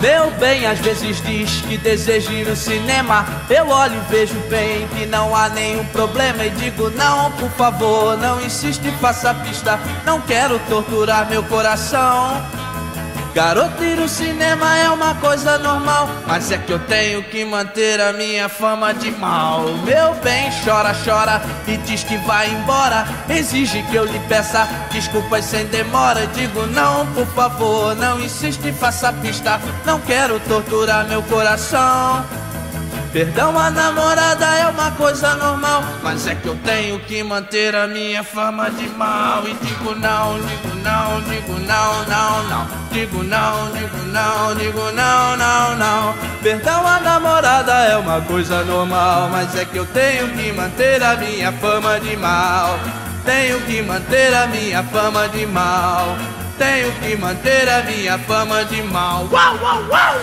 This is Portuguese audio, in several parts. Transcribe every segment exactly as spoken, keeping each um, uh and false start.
Meu bem, às vezes diz que deseja ir no cinema. Eu olho e vejo bem que não há nenhum problema. E digo não, por favor, não insiste, faça pista. Não quero torturar meu coração. Garoto, ir no cinema é uma coisa normal, mas é que eu tenho que manter a minha fama de mal. Meu bem, chora, chora e diz que vai embora. Exige que eu lhe peça desculpas sem demora. Digo não, por favor, não insiste, faça pista. Não quero torturar meu coração. Perdão, a namorada é uma coisa normal, mas é que eu tenho que manter a minha fama de mal. E digo não, digo não, digo não, não, não. Digo não, digo não, digo não, não, não. Perdão, a namorada é uma coisa normal, mas é que eu tenho que manter a minha fama de mal. Tenho que manter a minha fama de mal. Tenho que manter a minha fama de mal. Uau, uau, uau!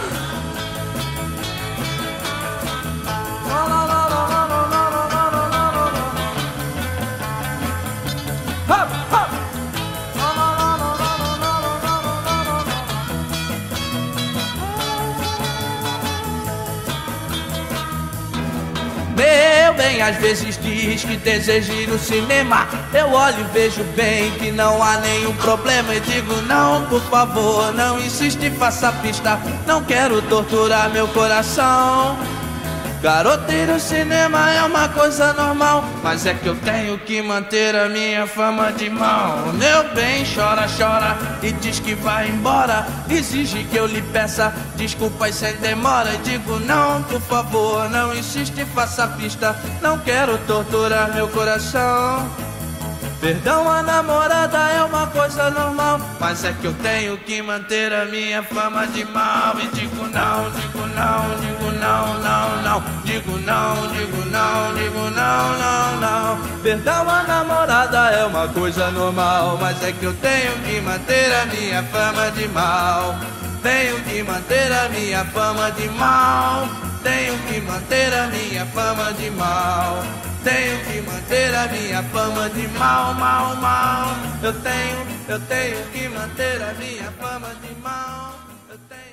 Meu bem, às vezes diz que deseja ir no cinema. Eu olho e vejo bem que não há nenhum problema. E digo não, por favor, não insiste, faça pista. Não quero torturar meu coração. Garoto, ir no cinema é uma coisa normal, mas é que eu tenho que manter a minha fama de mal. Meu bem, chora, chora e diz que vai embora. Exige que eu lhe peça desculpas sem demora. E digo não, por favor, não insiste, faça pista. Não quero torturar meu coração. Perdão, a namorada é uma coisa normal, mas é que eu tenho que manter a minha fama de mal. E digo não, digo não, digo não, não, não. Digo não, digo não, digo não, não, não. Perdão, a namorada é uma coisa normal, mas é que eu tenho que manter a minha fama de mal. Tenho que manter a minha fama de mal. Tenho que manter a minha fama de mal. Tenho que manter a minha fama de mal, mal, mal. Eu tenho, eu tenho que manter a minha fama de mal. Eu tenho